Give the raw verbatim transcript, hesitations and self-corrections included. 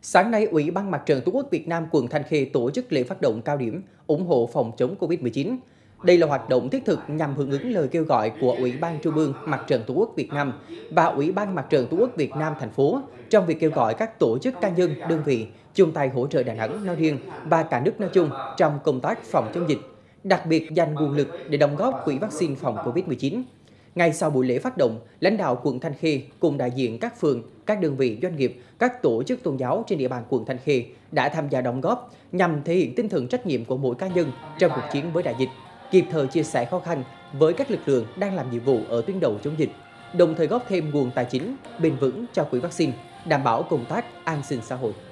Sáng nay, Ủy ban Mặt trận Tổ quốc Việt Nam quận Thanh Khê tổ chức lễ phát động cao điểm ủng hộ phòng chống Covid mười chín. Đây là hoạt động thiết thực nhằm hưởng ứng lời kêu gọi của Ủy ban Trung ương Mặt trận Tổ quốc Việt Nam và Ủy ban Mặt trận Tổ quốc Việt Nam thành phố trong việc kêu gọi các tổ chức cá nhân, đơn vị chung tay hỗ trợ Đà Nẵng nói riêng và cả nước nói chung trong công tác phòng chống dịch, đặc biệt dành nguồn lực để đóng góp quỹ vaccine phòng Covid mười chín. Ngay sau buổi lễ phát động, lãnh đạo quận Thanh Khê cùng đại diện các phường, các đơn vị doanh nghiệp, các tổ chức tôn giáo trên địa bàn quận Thanh Khê đã tham gia đóng góp nhằm thể hiện tinh thần trách nhiệm của mỗi cá nhân trong cuộc chiến với đại dịch, kịp thời chia sẻ khó khăn với các lực lượng đang làm nhiệm vụ ở tuyến đầu chống dịch, đồng thời góp thêm nguồn tài chính bền vững cho quỹ vaccine, đảm bảo công tác an sinh xã hội.